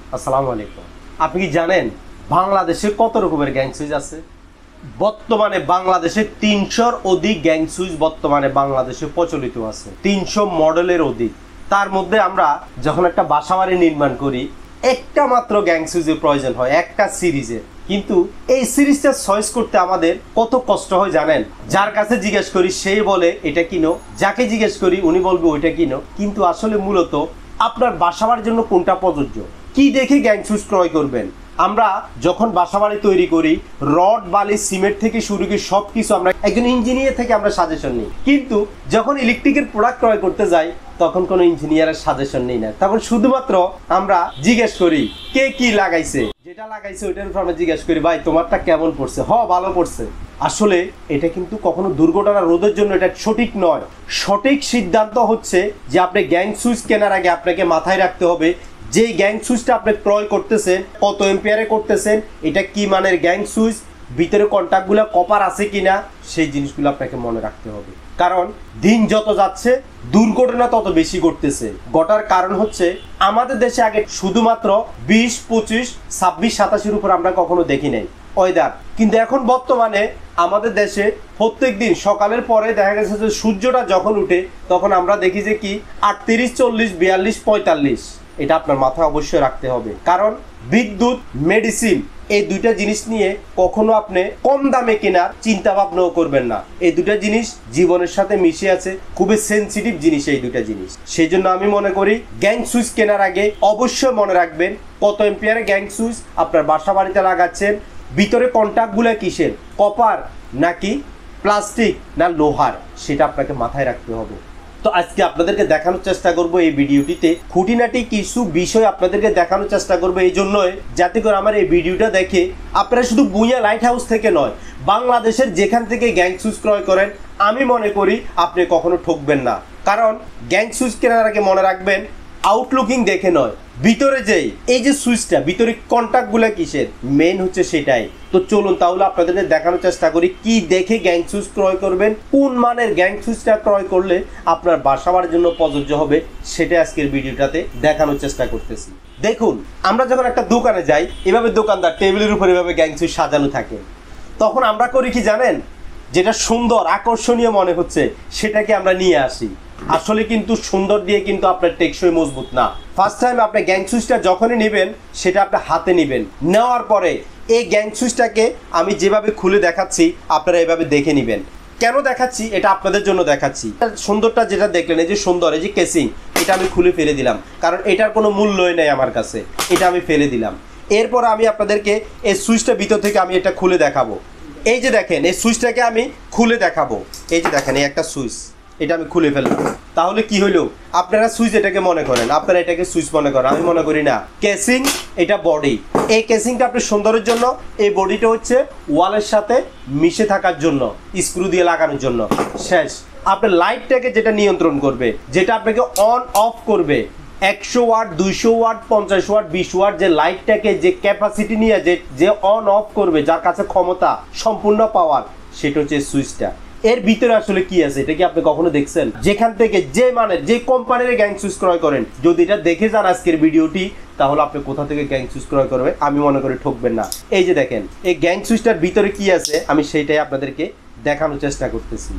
আসসালামু আলাইকুম। আপনি কি জানেন বাংলাদেশে কত রকমের গ্যাং সুইচ আছে? বর্তমানে বাংলাদেশে ৩০০-র অধিক গ্যাং সুইচ বর্তমানে বাংলাদেশে প্রচলিত আছে, ৩০০ মডেলের অধিক। তার মধ্যে আমরা যখন একটা বাসাবাড়ি নির্মাণ করি, একটা মাত্র গ্যাং সুইচের প্রয়োজন হয়, একটা সিরিজের। কিন্তু এই সিরিজটা চয়েস করতে আমাদের কত কষ্ট হয় জানেন? যার কাছে জিজ্ঞেস করি সেই বলে এটা কিনো, যাকে জিজ্ঞেস করি উনি বলবে ওইটা কিনো। কিন্তু আসলে মূলত আপনার বাসাবাড়ির জন্য কোনটা প্রযোজ্য, কি দেখে গ্যাং সুইচ ক্রয় করবেন? আমরা যখন বাসাবাড়ি তৈরি করি, রড বালি সিমেন্ট থেকে শুরু করে সব কিছু আমরা একজন ইঞ্জিনিয়ার থেকে আমরা সাজেশন নিই। কিন্তু যখন ইলেকট্রিকের প্রোডাক্ট ক্রয় করতে যাই তখন কোনো ইঞ্জিনিয়ারের সাজেশন নেই না, তখন শুধুমাত্র আমরা জিজ্ঞেস করি কে কি লাগাইছে, যেটা লাগাইছে ওইটার উপর আমরা জিজ্ঞেস করি ভাই তোমারটা কেমন পড়ছে, ভালো পড়ছে। আসলে এটা কিন্তু কখনো দুর্ঘটনা রোধের জন্য এটা সঠিক নয়। সঠিক সিদ্ধান্ত হচ্ছে যে আপনি গ্যাং সুইচ কেনার আগে আপনাকে মাথায় রাখতে হবে যে গ্যাং সুইচটা আপনি ক্রয় করতেছেন কত এম্পিয়ারে করতেছেন, এটা কি মানের গ্যাং সুইচ, ভিতরে কন্টাক্টগুলো কপার আছে কিনা, সেই জিনিসগুলো আপনাকে মনে রাখতে হবে। কারণ দিন যত যাচ্ছে দুর্ঘটনা তত বেশি ঘটতেছে। ঘটার কারণ হচ্ছে আমাদের দেশে আগে শুধুমাত্র ২০, ২৫, ২৬, ২৭-এর উপর আমরা কখনো দেখি নাই ওয়েদার। কিন্তু এখন বর্তমানে আমাদের দেশে প্রত্যেক দিন সকালের পরে দেখা গেছে যে সূর্যটা যখন উঠে তখন আমরা দেখি যে কি ৩৮, ৪০, ৪২, ৪৫। এটা আপনার মাথায় অবশ্যই রাখতে হবে। কারণ বিদ্যুৎ, মেডিসিন এই দুইটা জিনিস নিয়ে কখনো আপনি কম দামে কেনার চিন্তা ভাবনাও করবেন না। এই দুটা জিনিস জীবনের সাথে মিশে আছে, খুবই সেন্সিটিভ জিনিস এই দুটা জিনিস। সেই জন্য আমি মনে করি গ্যাং সুইচ কেনার আগে অবশ্যই মনে রাখবেন কত এম্পিয়ারের গ্যাং সুইচ আপনার বাসা বাড়িতে লাগাচ্ছেন, ভিতরে কন্টাক্টগুলো কিসের, কপার নাকি প্লাস্টিক না লোহার, সেটা আপনাকে মাথায় রাখতে হবে। তো আজকে আপনাদেরকে দেখানোর চেষ্টা করব এই ভিডিওটিতে খুঁটিনাটি কিছু বিষয় আপনাদেরকে দেখানোর চেষ্টা করব, এই জন্যই যাতে করে আমার এই ভিডিওটা দেখে আপনারা শুধু বুইয়া লাইট হাউস থেকে নয়, বাংলাদেশের যেখান থেকে গ্যাং সুইচ ক্রয় করেন আমি মনে করি আপনি কখনো ঠকবেন না। কারণ গ্যাং সুইচ কেনার আগে মনে রাখবেন আউটলুকিং দেখে নয়, ভিতরে যেই এই যে সুইচটা ভিতরে কন্টাক্টগুলো কিসের মেইন হচ্ছে সেটাই। তো চলুন তাহলে আপনাদের দেখানোর চেষ্টা করি কি দেখে গ্যাং সুইচ ক্রয় করবেন, কোন মানের গ্যাং সুইচটা ক্রয় করলে আপনার বাসাবার জন্য প্রযোজ্য হবে, সেটা আজকের ভিডিওটাতে দেখানোর চেষ্টা করতেছি। দেখুন, আমরা যখন একটা দোকানে যাই এভাবে দোকানদার টেবিলের উপর এভাবে গ্যাং সুইচ সাজানো থাকে, তখন আমরা করি কি জানেন, যেটা সুন্দর আকর্ষণীয় মনে হচ্ছে সেটাকে আমরা নিয়ে আসি। আসলে কিন্তু সুন্দর দিয়ে কিন্তু আপনার টেকসই মজবুত না। ফার্স্ট টাইম আপনি গ্যাং সুইচটা যখনই নেবেন সেটা আপনার হাতে নেবেন, নেওয়ার পরে এই গ্যাং সুইচটাকে আমি যেভাবে খুলে দেখাচ্ছি আপনারা এভাবে দেখে নেবেন। কেন দেখাচ্ছি, এটা আপনাদের জন্য দেখাচ্ছি। সুন্দরটা যেটা দেখলেন, এই যে সুন্দর এই যে কেসিং, এটা আমি খুলে ফেলে দিলাম কারণ এটার কোনো মূল্যই নেই আমার কাছে, এটা আমি ফেলে দিলাম। এরপর আমি আপনাদেরকে এই সুইচটা ভিতর থেকে আমি এটা খুলে দেখাবো। এই যে দেখেন এই সুইচটাকে আমি খুলে দেখাবো, এই যে দেখেন এই একটা সুইচ, এটা আমি খুলে ফেললাম। তাহলে কি হলো, আপনারা সুইচ এটাকে মনে করেন, আপনারা এটাকে সুইচ মনে করেন, আমি মনে করি না। কেসিং এটা বডি, এই কেসিংটা আপনার সুন্দরের জন্য, এই বডিটা হচ্ছে ওয়ালের সাথে মিশে থাকার জন্য, স্ক্রু দিয়ে লাগানোর জন্য। শেষ, আপনার লাইটটাকে যেটা নিয়ন্ত্রণ করবে, যেটা আপনাকে অন অফ করবে, 100 ওয়াট, 200 ওয়াট, 50 ওয়াট, 20 ওয়াট, যে লাইটটাকে যে ক্যাপাসিটি নিয়ে যে অন অফ করবে, যার কাছে ক্ষমতা সম্পূর্ণ পাওয়ার, সেটা হচ্ছে সুইচটা। এর ভিতরে আসলে কি আছে এটা কি আপনি কখনো দেখছেন? যেখান থেকে যে মানের যে কোম্পানির গ্যাং সুইচ ক্রয় করেন, যদি এটা দেখে যান আজকের ভিডিওটি, তাহলে আপনি কোথা থেকে গ্যাং সুইচ ক্রয় করবে আমি মনে করি ঠকবেন না। এই যে দেখেন এই গ্যাং সুইচটার ভিতরে কি আছে আমি সেইটাই আপনাদেরকে দেখানোর চেষ্টা করতেছি।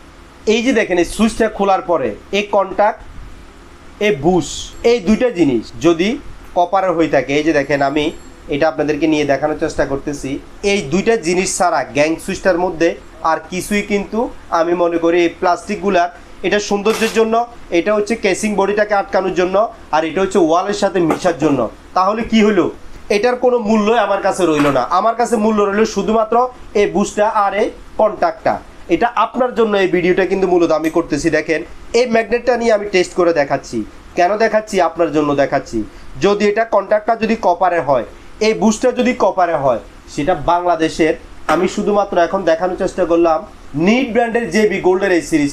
এই যে দেখেন এই সুইচটা খোলার পরে এই কন্টাক্ট, এই বুশ, এই দুইটা জিনিস যদি কপারের হয়ে থাকে, এই যে দেখেন আমি এটা আপনাদেরকে নিয়ে দেখানোর চেষ্টা করতেছি, এই দুইটা জিনিস ছাড়া গ্যাং সুইচটার মধ্যে আর কিছুই কিন্তু আমি মনে করি এই প্লাস্টিকগুলার, এটা সৌন্দর্যের জন্য, এটা হচ্ছে কেসিং বডিটাকে আটকানোর জন্য, আর এটা হচ্ছে ওয়ালের সাথে মিশার জন্য। তাহলে কি হলো, এটার কোনো মূল্যই আমার কাছে রইল না। আমার কাছে মূল্য রইল শুধুমাত্র এই বুশটা আর এই কন্টাক্টটা। এটা আপনার জন্য এই ভিডিওটা কিন্তু মূলত আমি করতেছি। দেখেন এই ম্যাগনেটটা নিয়ে আমি টেস্ট করে দেখাচ্ছি। কেন দেখাচ্ছি, আপনার জন্য দেখাচ্ছি। যদি এটা কন্টাক্টটা যদি কপারে হয়, এই বুশটা যদি কপারে হয়, সেটা বাংলাদেশের, আমি শুধুমাত্র এখন দেখানোর চেষ্টা করলাম নিট ব্র্যান্ডের জেবি গোল্ডের এই সিরিজটা,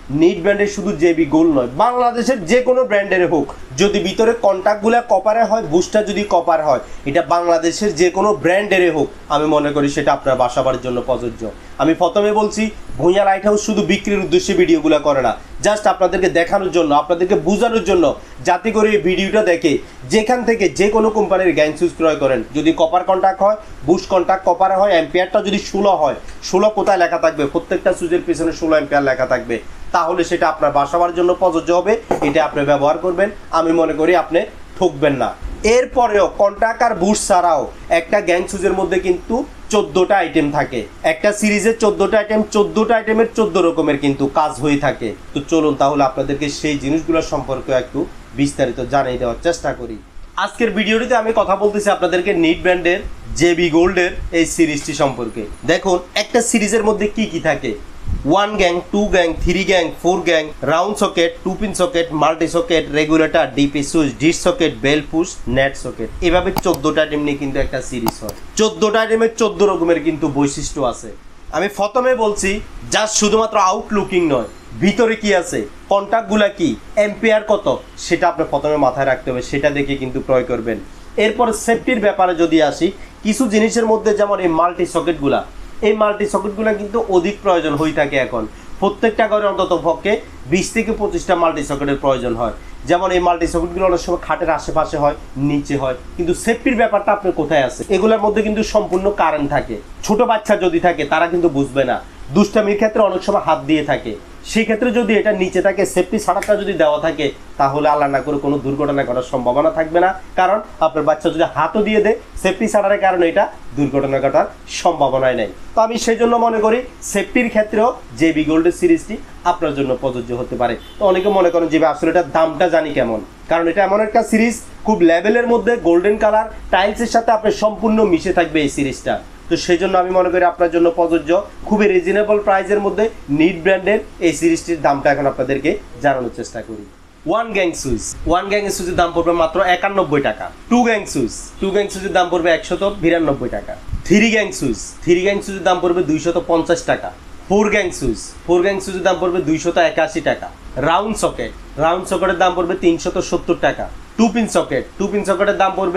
নিট ব্র্যান্ডের শুধু জেবি গোল্ড নয়, বাংলাদেশের যে কোনো ব্র্যান্ডের হোক, যদি ভিতরে কন্ট্যাক্টগুলো কপারে হয়, বুস্টটা যদি কপার হয়, এটা বাংলাদেশের যে কোনো ব্র্যান্ডের হোক, আমি মনে করি সেটা আপনার বাসাবার জন্য প্রযোজ্য। আমি প্রথমে বলছি, ভূঁইয়া লাইট হাউস শুধু বিক্রির উদ্দেশ্যে ভিডিওগুলো করে না, জাস্ট আপনাদেরকে দেখানোর জন্য, আপনাদেরকে বোঝানোর জন্য, যাতে করে এই ভিডিওটা দেখে যেখান থেকে যে কোনো কোম্পানির গ্যাং সুইচ ক্রয় করেন, যদি কপার কন্ট্যাক্ট হয়, বুস্ট কন্ট্যাক্ট কপারে হয়, অ্যাম্পিয়ারটা যদি 16 হয়, 16 কোথায় লেখা থাকবে, প্রত্যেকটা সুইচের পিছনে 16 অ্যাম্পিয়ার লেখা থাকবে, তাহলে সেটা আপনার বাসাবার জন্য প্রযোজ্য হবে। এটা আপনি ব্যবহার করবেন, আমি মনে করি আপনি ঠকবেন না। এরপরেও কন্ট্যাক্ট আর বুস্ট ছাড়াও একটা গ্যাং সুইচের মধ্যে কিন্তু 14টা আইটেম থাকে। একটা সিরিজের 14টা আইটেম, 14টা আইটেমের 14 রকমের কিন্তু কাজ হয়ে থাকে। তো চলুন তাহলে আপনাদেরকে সেই জিনিসগুলো সম্পর্কে একটু বিস্তারিত জানিয়ে দেওয়ার চেষ্টা করি। আজকের ভিডিওটিতে আমি কথা বলতেছি আপনাদেরকে নিট ব্র্যান্ডের জেবি গোল্ডের এই সিরিজটি সম্পর্কে। দেখুন একটা সিরিজের মধ্যে কি কি থাকে: 1 gang, 2 gang, 3 gang, 4 gang, round socket, 2 pin socket, multi socket, regulator, DP switch, dish socket, bell push, net socket, এভাবে 14টা আইটেম নিয়ে কিন্তু একটা সিরিজ হয়। 14টা আইটেমের 14 রকমের কিন্তু বৈশিষ্ট্য আছে। আমি প্রথমে বলছি, জাস্ট শুধুমাত্র আউটলুকিং নয়, ভিতরে কি আছে, কন্ট্যাক্টগুলা কি, এম্পিয়ার কত, সেটা আপনি প্রথমে মাথায় রাখতে হবে, সেটা দেখে কিন্তু ক্রয় করবেন। এরপর সেফটির ব্যাপারে যদি আসি, কিছু জিনিসের মধ্যে যেমন এই মাল্টি সকেটগুলা, এই মাল্টি সকেটগুলো কিন্তু অধিক প্রয়োজন হয়ে থাকে। এখন প্রত্যেকটা ঘরে অন্তত পক্ষে 20 থেকে 25টা মাল্টি সকেটের প্রয়োজন হয়। যেমন এই মাল্টি সকেটগুলো অনেক সময় খাটের আশেপাশে হয়, নিচে হয়, কিন্তু সেফটির ব্যাপারটা আপনার কোথায় আছে? এগুলোর মধ্যে কিন্তু সম্পূর্ণ কারেন্ট থাকে। ছোট বাচ্চা যদি থাকে তারা কিন্তু বুঝবে না, দুষ্টামির ক্ষেত্রে অনেক সময় হাত দিয়ে থাকে। সেই ক্ষেত্রে যদি এটা নিচে থাকে, সেফটি ছাড়াটা যদি দেওয়া থাকে, তাহলে আল্লাহ না করে কোনো দুর্ঘটনা ঘটার সম্ভাবনা থাকবে না। কারণ আপনার বাচ্চা যদি হাতও দিয়ে দেয়, সেফটি ছাড়ার কারণে এটা দুর্ঘটনা ঘটার সম্ভাবনাই নেই। তো আমি সেই জন্য মনে করি সেফটির ক্ষেত্রেও জেবি গোল্ডের সিরিজটি আপনার জন্য প্রযোজ্য হতে পারে। তো অনেকে মনে করেন যে আসলে এটার দামটা জানি কেমন, কারণ এটা এমন একটা সিরিজ, খুব লেভেলের মধ্যে গোল্ডেন কালার টাইলসের সাথে আপনার সম্পূর্ণ মিশে থাকবে এই সিরিজটা। তো সেই জন্য আমি মনে করি আপনার জন্য প্রযোজ্য। খুবই রিজনেবল প্রাইসের মধ্যে নিট ব্র্যান্ডের এই সিরিজটির দামটা এখন আপনাদেরকে জানানোর চেষ্টা করি। 1 গ্যাং সুইচ, 1 গ্যাং সুইচের দাম পড়বে মাত্র 91 টাকা। 2 গ্যাং সুইচ, 2 গ্যাং সুইচের দাম পড়বে 192 টাকা। 3 গ্যাং সুইচ, 3 গ্যাং সুইচের দাম পড়বে 250 টাকা। 4 গ্যাং সুইচ, 4 গ্যাং সুইচের দাম পড়বে 281 টাকা। রাউন্ড সকেট, রাউন্ড সকেটের দাম পড়বে 370 টাকা। 2 পিন সকেট, 2 পিন সকেটের দাম পড়বে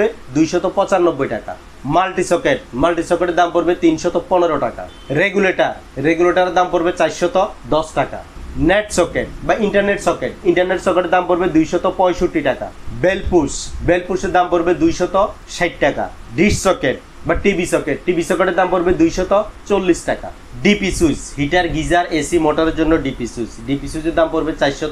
295 টাকা। মাল্টি সকেট, মাল্টি সকেটের দাম পড়বে 315 টাকা। রেগুলেটর, রেগুলেটরের দাম পড়বে 410 টাকা। নেট সকেট বা ইন্টারনেট সকেট, ইন্টারনেট সকেটের দাম পড়বে 265 টাকা। বেল পুশ, বেল পুশের দাম পড়বে 260 টাকা। ডিশ সকেট বা টিভি সকেট, টিভি সকেটের দাম পড়বে 240 টাকা। DP switch, heater, geyser, AC মোটরের জন্য ডিপি সুইচ, ডিপি সুইচের দাম পড়বে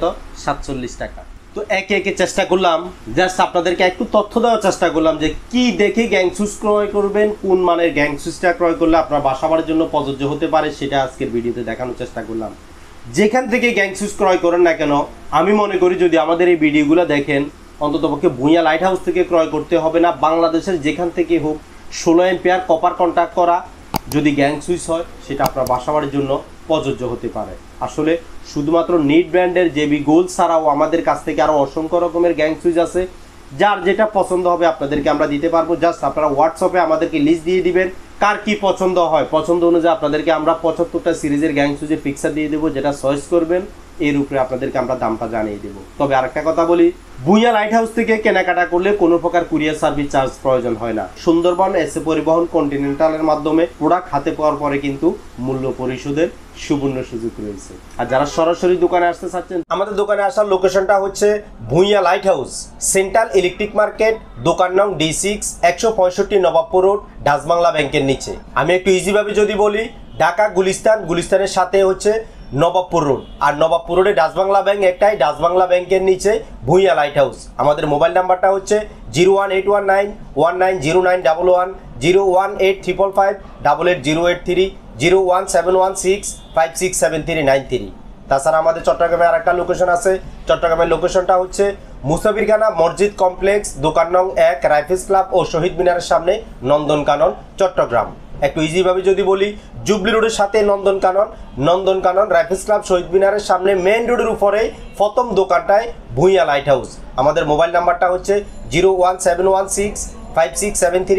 447 টাকা। তো একে একে চেষ্টা করলাম, জাস্ট আপনাদেরকে একটু তথ্য দেওয়ার চেষ্টা করলাম যে কি দেখে গ্যাং সুইচ ক্রয় করবেন, কোন মানের গ্যাং সুইচটা ক্রয় করলে আপনার বাসাবাড়ির জন্য প্রযোজ্য হতে পারে, সেটা আজকের ভিডিওতে দেখানোর চেষ্টা করলাম। যেখান থেকে গ্যাং সুইচ ক্রয় করেন না কেন, আমি মনে করি যদি আমাদের এই ভিডিওগুলো দেখেন, অন্ততপক্ষে ভূঁইয়া লাইট হাউস থেকে ক্রয় করতে হবে না, বাংলাদেশের যেখান থেকে হোক 16 অ্যাম্পিয়ার কপার কন্ট্যাক্ট করা যদি গ্যাং সুইচ হয়, সেটা আপনার বাসাবাড়ির জন্য প্রযোজ্য হতে পারে। আসলে শুধুমাত্র নিট ব্র্যান্ডের জেবি গোল্ড ছাড়াও আমাদের কাছ থেকে আরও অসংখ্য রকমের গ্যাং সুইচ আছে, যার যেটা পছন্দ হবে আপনাদেরকে আমরা দিতে পারবো। জাস্ট আপনারা হোয়াটসঅ্যাপে আমাদেরকে লিস্ট দিয়ে দিবেন, কার কি পছন্দ হয়, পছন্দ অনুযায়ী আপনাদেরকে আমরা 75টা সিরিজের গ্যাং সুইচের পিকচার দিয়ে দেবো, যেটা চয়েস করবেন এর উপরে আপনাদেরকে আমরা দামটা জানিয়ে দেবো। তবে আরেকটা কথা বলি, ভূঁইয়া লাইট হাউস থেকে কেনাকাটা করলে কোনো প্রকার কুরিয়ার সার্ভিস চার্জ প্রয়োজন হয় না। সুন্দরবন এসে পরিবহন কন্টিনেন্টালের মাধ্যমে প্রোডাক্ট হাতে পাওয়ার পরে কিন্তু মূল্য পরিশোধের সুবর্ণ সুযোগ রয়েছে। আর যারা সরাসরি দোকানে আসতে চাচ্ছেন, আমাদের দোকানে আসার লোকেশনটা হচ্ছে Bhuiyan light house, central electric market, দোকান নং D6, 165 নবাবপুর রোড, ডাচবাংলা ব্যাংকের নিচে। আমি একটু ইজিভাবে যদি বলি, ঢাকা গুলিস্তান, গুলিস্তানের সাথে হচ্ছে নবাবপুর রোড, আর নবাবপুর রোডে ডাচবাংলা ব্যাংক একটাই, ডাচবাংলা ব্যাংকের নিচে ভূঁইয়া লাইট হাউস। আমাদের মোবাইল নাম্বারটা হচ্ছে 01819190911, 01855588083, 01716567393। তাছাড়া আমাদের চট্টগ্রামে আর একটা লোকেশন আছে, চট্টগ্রামের লোকেশনটা হচ্ছে মুসাফিরখানা মসজিদ কমপ্লেক্স, দোকান নং 1, রাইফেলস ক্লাব ও শহীদ মিনারের সামনে, নন্দনকানন, চট্টগ্রাম। একটু ইজিভাবে যদি বলি, জুবলি রোডের সাথে নন্দনকানন, নন্দনকানন রাইফেলস ক্লাব শহীদ মিনারের সামনে মেইন রোডের উপরে প্রথম দোকানটায় ভূঁইয়া লাইট হাউস। আমাদের মোবাইল নাম্বারটা হচ্ছে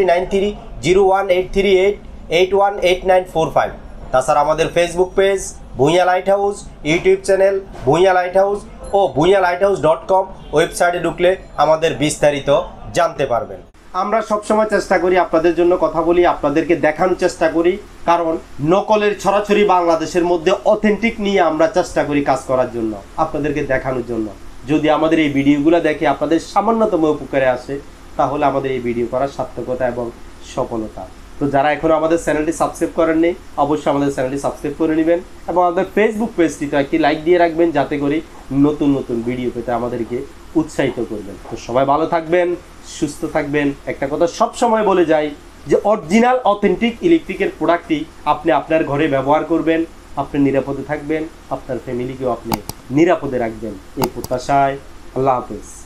01716567393, 01838818945। তাছাড়া আমাদের Facebook page Bhuiyan light house YouTube channel, Bhuiyan light house ও ভূঁইয়ালাইটহাউস.com ওয়েবসাইটে ঢুকলে আমাদের বিস্তারিত জানতে পারবেন। আমরা সবসময় চেষ্টা করি আপনাদের জন্য কথা বলি, আপনাদেরকে দেখানোর চেষ্টা করি, কারণ নকলের ছড়াছড়ি বাংলাদেশের মধ্যে অথেন্টিক নিয়ে আমরা চেষ্টা করি কাজ করার জন্য, আপনাদেরকে দেখানোর জন্য। যদি আমাদের এই ভিডিওগুলো দেখে আপনাদের সামান্যতম উপকারে আসে, তাহলে আমাদের এই ভিডিও করার সার্থকতা এবং সফলতা। তো যারা এখনো আমাদের চ্যানেলটি সাবস্ক্রাইব করেননি, অবশ্যই আমাদের চ্যানেলটি সাবস্ক্রাইব করে নেবেন এবং আমাদের ফেসবুক পেজটিতে একটি লাইক দিয়ে রাখবেন, যাতে করে নতুন নতুন ভিডিও পেতে আমাদেরকে উৎসাহিত করবেন। তো সবাই ভালো থাকবেন, সুস্থ থাকবেন। একটা কথা সব সময় বলে যাই যে অরিজিনাল অথেন্টিক ইলেকট্রিকের প্রোডাক্টটি আপনি আপনার ঘরে ব্যবহার করবেন, আপনি নিরাপদে থাকবেন, আপনার ফ্যামিলিকেও আপনি নিরাপদে রাখবেন, এই প্রত্যাশায়। আল্লাহ হাফেজ।